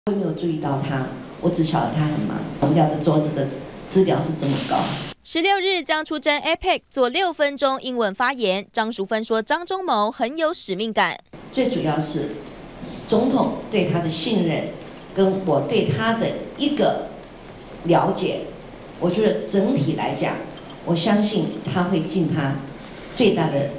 我没有注意到他，我只晓得他很忙。我们家的桌子的资料是这么高。 16日将出征 APEC 做6分钟英文发言，张淑芬说张忠谋很有使命感。 最主要是总统对他的信任，跟我对他的一个了解，我觉得整体来讲，我相信他会尽他最大的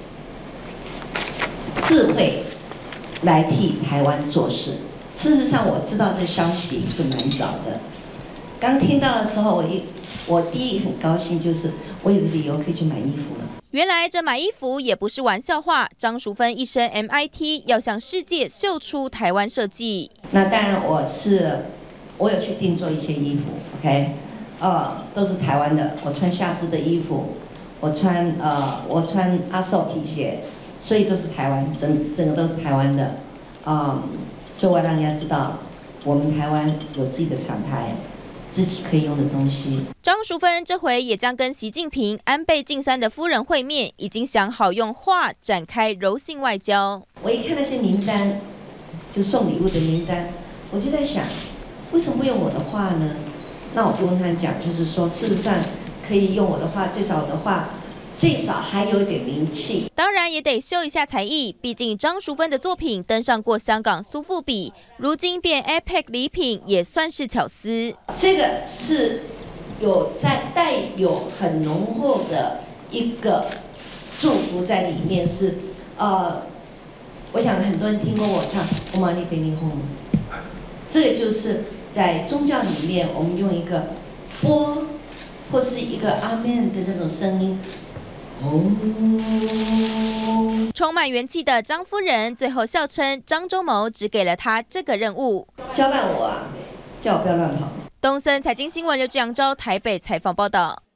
智慧来替台湾做事。事实上，我知道这消息是蛮早的。刚听到的时候，我第一很高兴，就是我有个理由可以去买衣服了。 原来这买衣服也不是玩笑话，张淑芬一身 MIT 要向世界秀出台湾设计。 那当然，我有去定做一些衣服 ，OK， 都是台湾的。我穿夏姿的衣服，我穿阿寿皮鞋，所以都是台湾，整个都是台湾的。所以我让人家知道，我们台湾有自己的厂牌，自己可以用的东西。 张淑芬这回也将跟习近平、安倍晋三的夫人会面，已经想好用话展开柔性外交。 我一看那些名单，就送礼物的名单，我就在想，为什么不用我的话呢？那我就跟他讲，就是说，事实上可以用我的话，最少我的话。最少还有一点名气， 当然也得秀一下才艺。毕竟张淑芬的作品登上过香港苏富比，如今变 APEC 礼品，也算是巧思。 这个是带有很浓厚的一个祝福在里面，是我想很多人听过我唱《欧玛尼贝尼哄》，这个就是在宗教里面，我们用一个波或是一个阿门的那种声音。 充满元气的张夫人最后笑称，张忠谋只给了她这个任务， 交办我啊，叫我不要乱跑。 东森财经新闻刘志扬州台北采访报道。